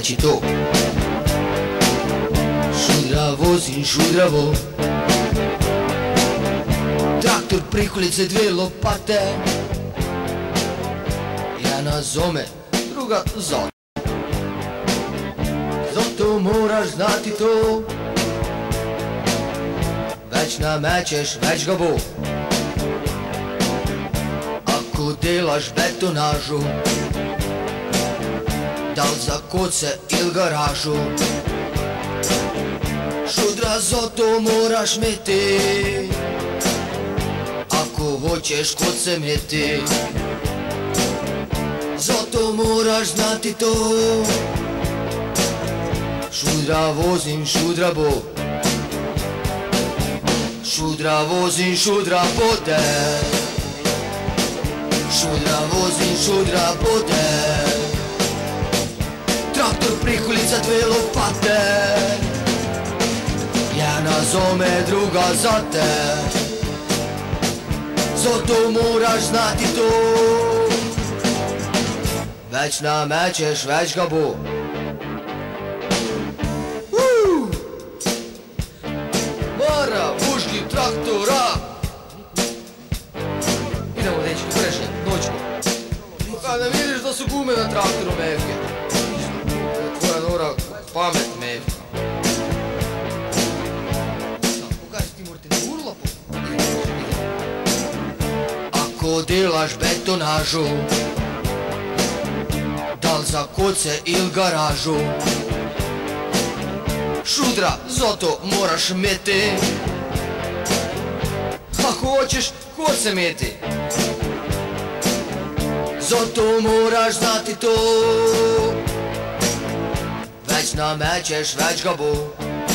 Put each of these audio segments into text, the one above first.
znači to. Šudra vozim, šudravo, traktor, prikolice, dve lopate, jedna zome, druga zot. Zato moraš znati to, već namećeš, već ga bo. Ako delaš betonažu, da li za koce ili garažu, šudra zato moraš meti. Ako hoćeš koce meti, zato moraš znati to. Šudra vozim, šudra bo, šudra vozim, šudra bode, šudra vozim, šudra bode, traktor, prikolica, dve lopate, jedna zome, druga za te. Zato moraš znati to, već namećeš, već ga bo. Mara, vužgi traktora. Idemo dečki, brže, dođemo. Kada vidiš da su gume na traktoru mevke, tvoja Nora pamet mevka. Pokaži ti morate na urlapu. Ako delaš betonažu, da li za koce ili garažu, šudra zato moraš meti. Ako hoćeš koce meti, zato moraš znati to. Već namećeš, već ga bo.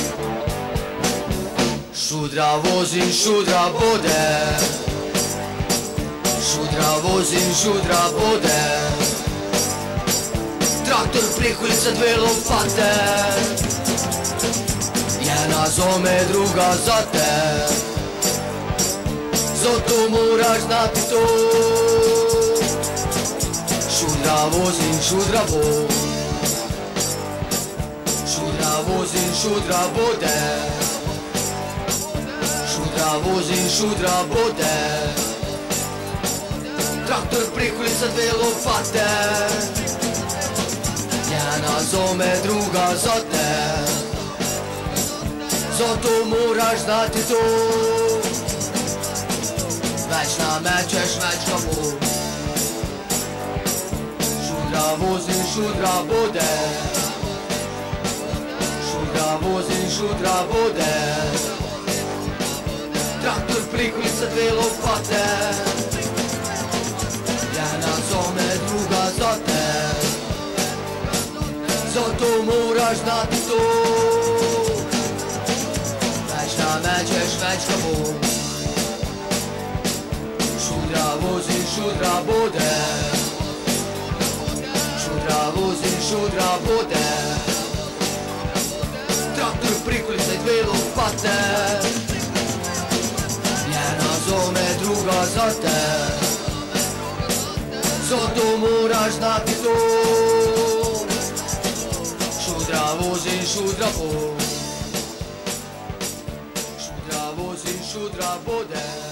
Šudra vozim, šudra bode, šudra vozim, šudra bode, traktor, prikolica, dve lopate, jedna zome, druga za te. Zato moraš znati to. Šudra vozim, šudra bo, šudra vozim, šudra bode, šudra vozim, šudra bode, traktor, prikolica, dve lopate, jedna zome, druga za te. Zato moraš znati to, već namećeš, već ga bo. Šudra vozim, šudra bode, šudra vozim, šudra bode, traktor, prikolica, dve lopate, jedna zome, druga za te. Zato moraš znati to, već namećeš, već ga bo. Šudra vozim, šudra bode, šudra vozim, šudra bode, traktor, prikolica, dve lopate, jedna zome, druga za te. Zato moraš znati to. Šudra vozim, šudra bo, šudra vozim, šudra bode.